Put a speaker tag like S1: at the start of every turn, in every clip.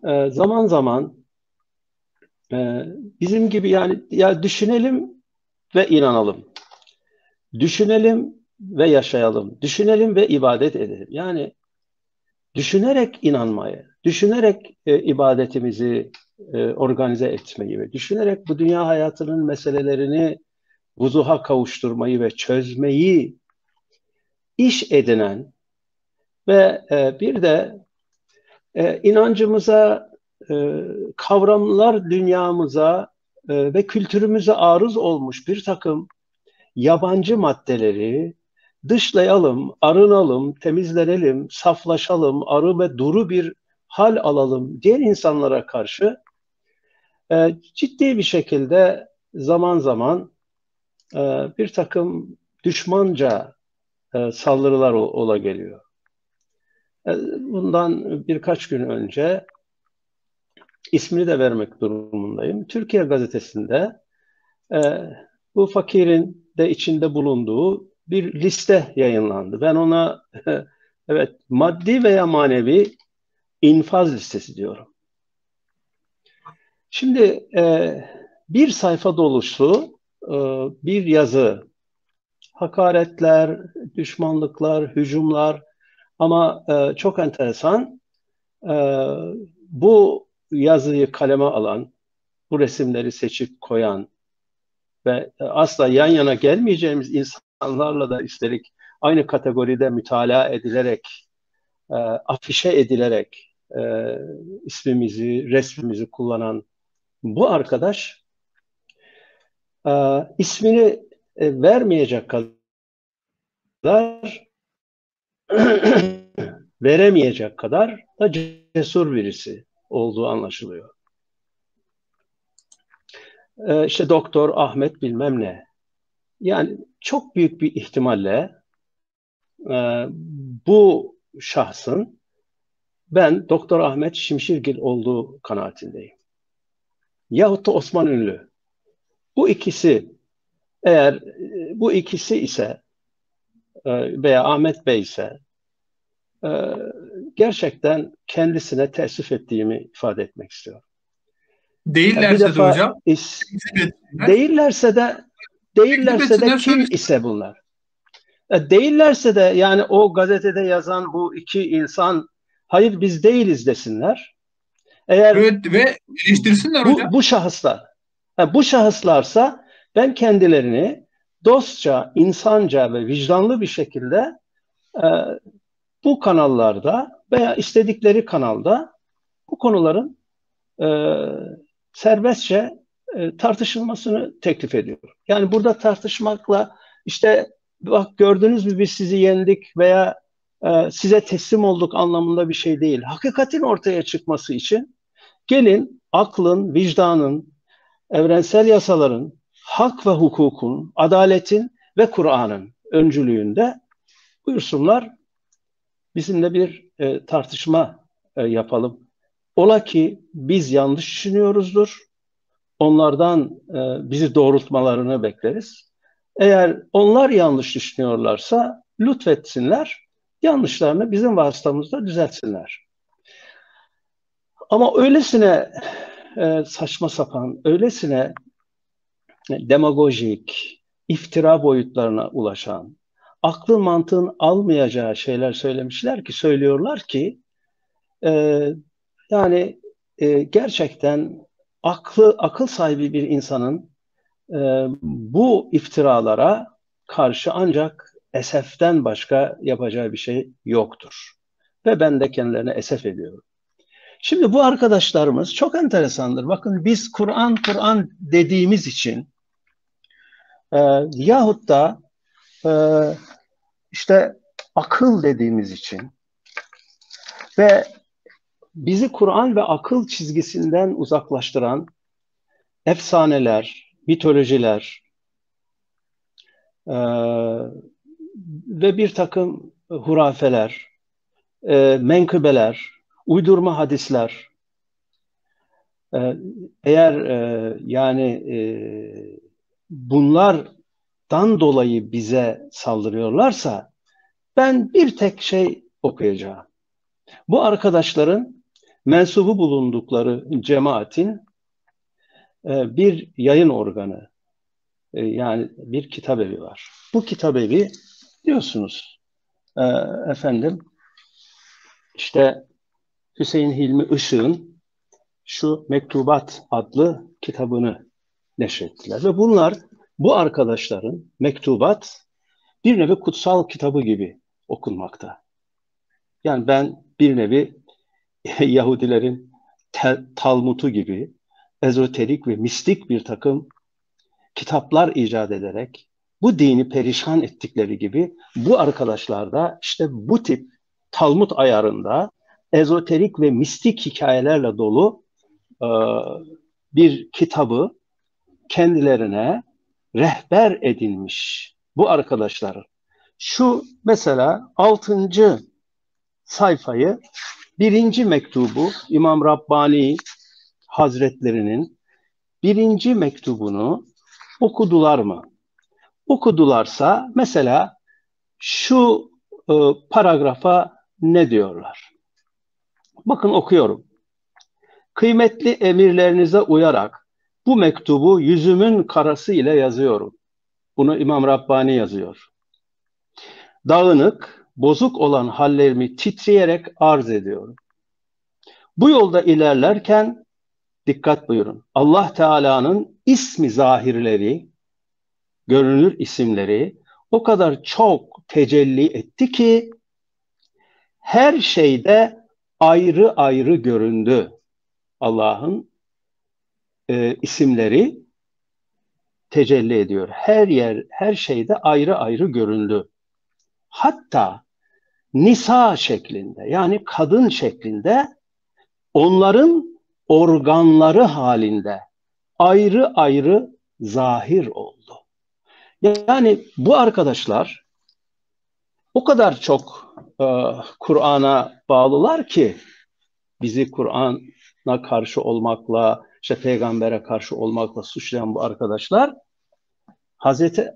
S1: Zaman zaman bizim gibi yani ya düşünelim ve inanalım. Düşünelim ve yaşayalım. Düşünelim ve ibadet edelim. Yani düşünerek inanmayı, düşünerek ibadetimizi organize etmeyi ve düşünerek bu dünya hayatının meselelerini vuzuha kavuşturmayı ve çözmeyi iş edinen ve bir de inancımıza, kavramlar dünyamıza ve kültürümüze arız olmuş bir takım yabancı maddeleri dışlayalım, arınalım, temizlenelim, saflaşalım, arı ve duru bir hal alalım diğer insanlara karşı ciddi bir şekilde zaman zaman e, bir takım düşmanca saldırılar ola geliyor. Bundan birkaç gün önce ismini de vermek durumundayım. Türkiye Gazetesi'nde e, bu fakirin de içinde bulunduğu bir liste yayınlandı. Ben ona evet maddi veya manevi infaz listesi diyorum. Şimdi bir sayfa dolusu bir yazı, hakaretler, düşmanlıklar, hücumlar ama çok enteresan e, bu yazıyı kaleme alan, bu resimleri seçip koyan ve asla yan yana gelmeyeceğimiz insanlarla da üstelik aynı kategoride mütalaa edilerek, afişe edilerek ismimizi, resmimizi kullanan bu arkadaş ismini vermeyecek kadar veremeyecek kadar da cesur birisi olduğu anlaşılıyor. İşte Doktor Ahmet bilmem ne. Yani çok büyük bir ihtimalle bu şahsın ben Doktor Ahmet Şimşirgil olduğu kanaatindeyim. Yahut da Osman Ünlü. Bu ikisi eğer bu ikisi ise veya Ahmet Bey ise e, gerçekten kendisine teessüf ettiğimi ifade etmek istiyorum. Bir
S2: Değillerse de
S1: defa
S2: hocam teklif etsinler.
S1: değillerse de
S2: Teklif
S1: değillerse de
S2: etsinler
S1: kim
S2: söylesin.
S1: ise bunlar. Değillerse de yani o gazetede yazan bu iki insan hayır biz değiliz desinler. Eğer
S2: Evet ve eleştirsinler hocam.
S1: bu şahıslar bu şahıslarsa ben kendilerini dostça, insanca ve vicdanlı bir şekilde e, bu kanallarda veya istedikleri kanalda bu konuların e, serbestçe tartışılmasını teklif ediyorum. Yani burada tartışmakla işte bak gördünüz mü biz sizi yendik veya size teslim olduk anlamında bir şey değil. Hakikatin ortaya çıkması için gelin aklın, vicdanın, evrensel yasaların, hak ve hukukun, adaletin ve Kur'an'ın öncülüğünde buyursunlar bizimle bir tartışma yapalım. Ola ki biz yanlış düşünüyoruzdur. Onlardan bizi doğrultmalarını bekleriz. Eğer onlar yanlış düşünüyorlarsa lütfetsinler, yanlışlarını bizim vasıtamızda düzeltsinler. Ama öylesine saçma sapan, öylesine demagojik, iftira boyutlarına ulaşan, aklın mantığın almayacağı şeyler söylemişler ki, söylüyorlar ki e, yani gerçekten akıl sahibi bir insanın bu iftiralara karşı ancak eseften başka yapacağı bir şey yoktur. Ve ben de kendilerine esef ediyorum. Şimdi bu arkadaşlarımız çok enteresandır. Bakın biz Kur'an dediğimiz için e, yahut da e, işte akıl dediğimiz için ve bizi Kur'an ve akıl çizgisinden uzaklaştıran efsaneler, mitolojiler ve bir takım hurafeler, menkıbeler, uydurma hadisler e, eğer yani bunlardan dolayı bize saldırıyorlarsa ben bir tek şey okuyacağım. Bu arkadaşların mensubu bulundukları cemaatin bir yayın organı, yani bir kitabevi var. Bu kitabevi diyorsunuz efendim, işte Hüseyin Hilmi Işık'ın şu Mektubat adlı kitabını neşrettiler. Ve bu arkadaşların Mektubat bir nevi kutsal kitabı gibi okunmakta. Yani ben bir nevi Yahudilerin Talmud'u gibi ezoterik ve mistik bir takım kitaplar icat ederek bu dini perişan ettikleri gibi bu arkadaşlar da işte bu tip Talmud ayarında ezoterik ve mistik hikayelerle dolu bir kitabı kendilerine rehber edinmiş bu arkadaşlar. Şu mesela 6. sayfayı, 1. mektubu İmam Rabbani Hazretlerinin 1. mektubunu okudular mı? Okudularsa mesela şu paragrafa ne diyorlar? Bakın okuyorum. Kıymetli emirlerinize uyarak bu mektubu yüzümün karası ile yazıyorum. Bunu İmam Rabbani yazıyor. Dağınık, bozuk olan hallerimi titreyerek arz ediyorum. Bu yolda ilerlerken dikkat buyurun. Allah Teala'nın ismi zahirleri, görünür isimleri o kadar çok tecelli etti ki her şeyde ayrı ayrı göründü. Allah'ın isimleri tecelli ediyor. Her şeyde ayrı ayrı göründü. Hatta nisa şeklinde, yani kadın şeklinde, onların organları halinde ayrı ayrı zahir oldu. Yani bu arkadaşlar o kadar çok Kur'an'a bağlılar ki bizi Kur'an'a karşı olmakla, işte peygambere karşı olmakla suçlayan bu arkadaşlar Hazreti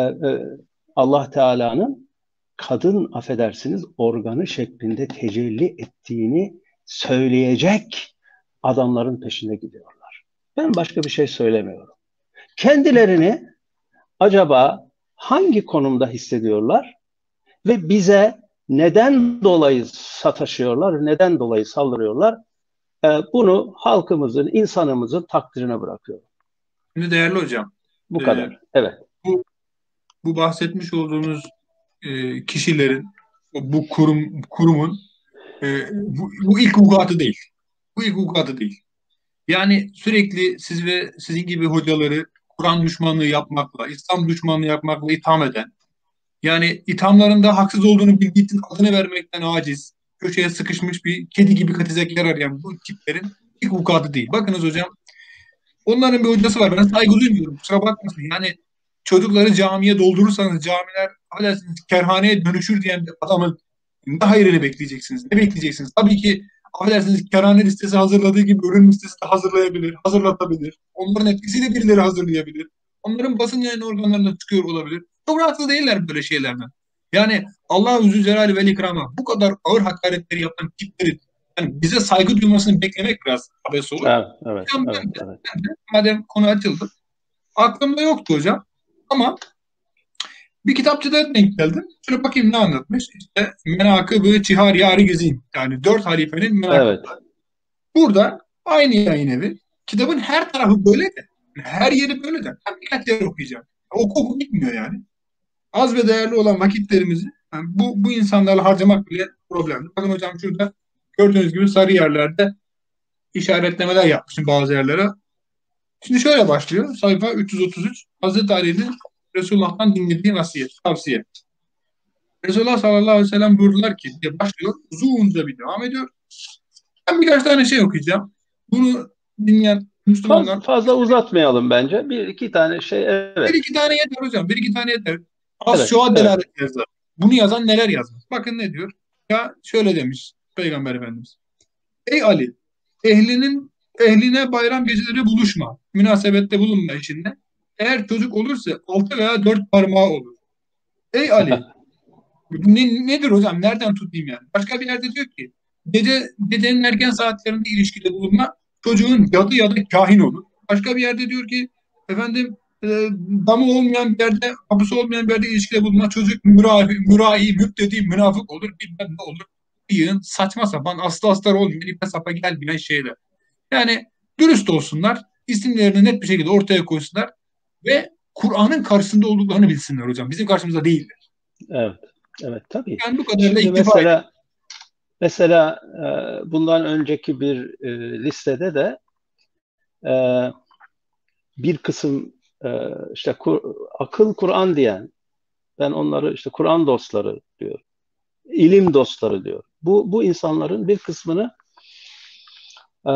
S1: Allah Teala'nın kadın, affedersiniz, organı şeklinde tecelli ettiğini söyleyecek adamların peşinde gidiyorlar. Ben başka bir şey söylemiyorum. Kendilerini acaba hangi konumda hissediyorlar ve bize neden dolayı sataşıyorlar, neden dolayı saldırıyorlar? Bunu halkımızın, insanımızın takdirine bırakıyorum.
S2: Şimdi değerli hocam,
S1: Bu kadar. Evet.
S2: Bu bahsetmiş olduğunuz kişilerin, bu kurumun bu ilk vukuatı değil. Bu ilk vukuatı değil. Yani sürekli siz ve sizin gibi hocaları Kur'an düşmanlığı yapmakla, İslam düşmanlığı yapmakla itham eden, yani ithamlarında haksız olduğunu bildiği için adını vermekten aciz, köşeye sıkışmış bir kedi gibi katizekler arayan bu tiplerin ilk vukuatı değil. Bakınız hocam, onların bir hocası var. Ben saygı duymuyorum. Kusura bakmasın. Yani çocukları camiye doldurursanız camiler affedersiniz kerhaneye dönüşür diyen bir adamın ne hayrını bekleyeceksiniz? Ne bekleyeceksiniz? Tabii ki affedersiniz kerhane listesi hazırladığı gibi ölüm listesi de hazırlayabilir, hazırlatabilir. Onların etkisiyle birileri hazırlayabilir. Onların basın yayın organlarında çıkıyor olabilir. Çok rahatsız değiller böyle şeylerden. Yani Allah-u Zülcelal ve İkram'a bu kadar ağır hakaretleri yapan tiplerin yani bize saygı duymasını beklemek biraz abes olur.
S1: Evet, evet,
S2: Ben de, madem konu açıldı. Aklımda yoktu hocam. Ama bir kitapçıda denk geldim. Şöyle bakayım ne anlatmış. İşte Menakıb-ı Çihar-i Güzin. Yani 4 halifenin menakıbı.
S1: evet.
S2: Burada aynı yayın evi. Kitabın her tarafı böyle de. Her yeri böyle de. Ben birkaç yer okuyacağım. Oku bitmiyor yani. Az ve değerli olan vakitlerimizi yani bu insanlarla harcamak bile problemli. Bakın hocam şurada gördüğünüz gibi sarı yerlerde işaretlemeler yapmışım bazı yerlere. Şimdi şöyle başlıyor. Sayfa 333. Hazreti Ali'nin Resulullah'tan dinlediği vasiyet, tavsiye. Resulullah sallallahu aleyhi ve sellem buyurdular ki diye başlıyor. Uzunca bir devam ediyor. Ben birkaç tane şey okuyacağım. Bunu dinleyen Müslümanlar...
S1: Fazla uzatmayalım bence. Bir iki tane şey, evet.
S2: Bir iki tane yeter hocam. Bir iki tane yeter. Az
S1: Evet,
S2: şua delalet yazar. Bunu yazan neler yazmış? Bakın ne diyor? Ya şöyle demiş Peygamber Efendimiz. Ey Ali, ehline bayram geceleri buluşma. Münasebette bulunma işinde. Eğer çocuk olursa 6 veya 4 parmağı olur. Ey Ali, nedir hocam? Nereden tutayım yani? Başka bir yerde diyor ki Gecenin erken saatlerinde ilişkide bulunma, çocuğun cadı ya da kahin olur. Başka bir yerde diyor ki efendim damı olmayan bir yerde, kapısı olmayan bir yerde ilişkide bulunma, çocuk mürai, müptedi, münafık olur, bilmem ne olur. Yığın saçma sapan, aslı astar olmayan, ipe sapa gelmeyen şeyler. Yani dürüst olsunlar, isimlerini net bir şekilde ortaya koysunlar ve Kur'an'ın karşısında olduklarını bilsinler hocam. Bizim karşımızda değiller.
S1: Evet, evet tabii.
S2: Yani bu kadarıyla
S1: Şimdi
S2: iktifa edin.
S1: mesela bundan önceki bir listede de e, bir kısım işte akıl Kur'an diyen, ben onları işte Kur'an dostları diyor, ilim dostları diyor. Bu insanların bir kısmını e,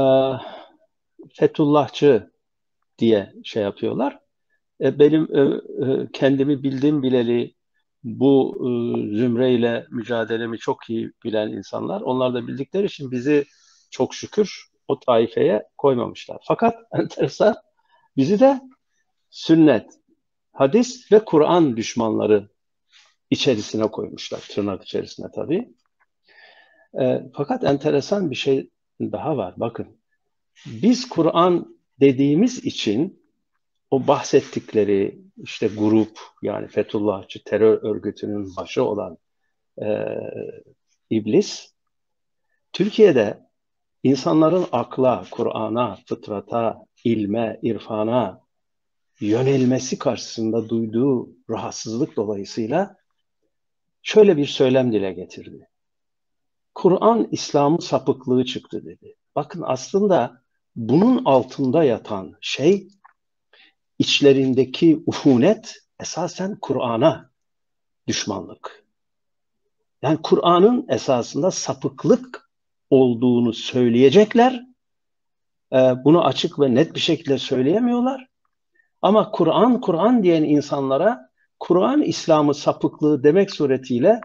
S1: Fethullahçı diye şey yapıyorlar. Benim kendimi bildim bileli bu zümreyle mücadelemi çok iyi bilen insanlar. Onlar da bildikleri için bizi çok şükür o taifeye koymamışlar. Fakat enteresan bizi de sünnet, hadis ve Kur'an düşmanları içerisine koymuşlar. Tırnak içerisine tabii. Fakat enteresan bir şey daha var. Bakın biz Kur'an dediğimiz için o bahsettikleri işte grup yani Fethullahçı terör örgütünün başı olan e, iblis Türkiye'de insanların akla, Kur'an'a, fıtrata, ilme, irfana yönelmesi karşısında duyduğu rahatsızlık dolayısıyla şöyle bir söylem dile getirdi. Kur'an İslam'ın sapıklığı çıktı dedi. Bakın aslında bunun altında yatan şey içlerindeki ufunet esasen Kur'an'a düşmanlık. Yani Kur'an'ın esasında sapıklık olduğunu söyleyecekler. Bunu açık ve net bir şekilde söyleyemiyorlar. Ama Kur'an diyen insanlara Kur'an İslam'ı sapıklığı demek suretiyle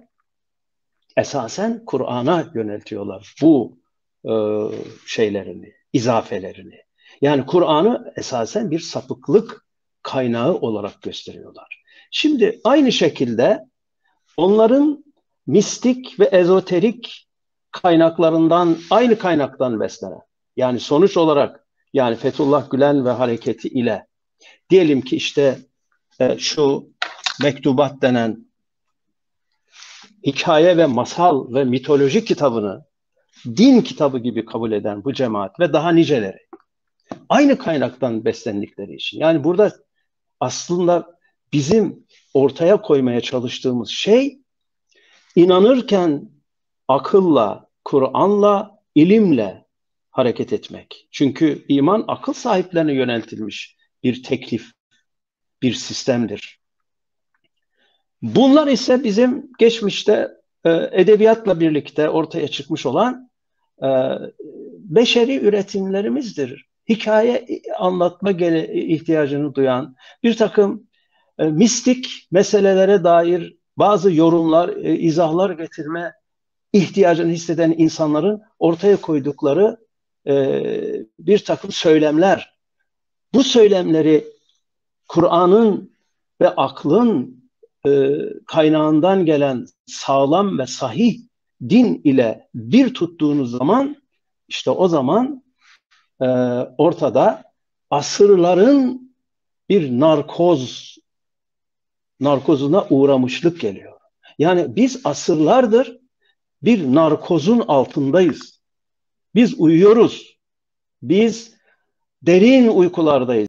S1: esasen Kur'an'a yöneltiyorlar bu e, şeylerini, izafelerini. Yani Kur'an'ı esasen bir sapıklık kaynağı olarak gösteriyorlar. Şimdi aynı şekilde onların mistik ve ezoterik kaynaklarından, aynı kaynaktan beslenen, yani sonuç olarak yani Fethullah Gülen ve hareketi ile diyelim ki işte şu mektubat denen hikaye ve masal ve mitoloji kitabını din kitabı gibi kabul eden bu cemaat ve daha niceleri aynı kaynaktan beslendikleri için. Yani burada aslında bizim ortaya koymaya çalıştığımız şey inanırken akılla, Kur'an'la, ilimle hareket etmek. Çünkü iman akıl sahiplerine yöneltilmiş bir teklif, bir sistemdir. Bunlar ise bizim geçmişte edebiyatla birlikte ortaya çıkmış olan e, beşeri üretimlerimizdir. Hikaye anlatma ihtiyacını duyan bir takım mistik meselelere dair bazı yorumlar, izahlar getirme ihtiyacını hisseden insanların ortaya koydukları bir takım söylemler. Bu söylemleri Kur'an'ın ve aklın kaynağından gelen sağlam ve sahih din ile bir tuttuğunuz zaman işte o zaman ortada asırların bir narkozuna uğramışlık geliyor. Yani biz asırlardır bir narkozun altındayız. Biz uyuyoruz. Biz derin uykulardayız.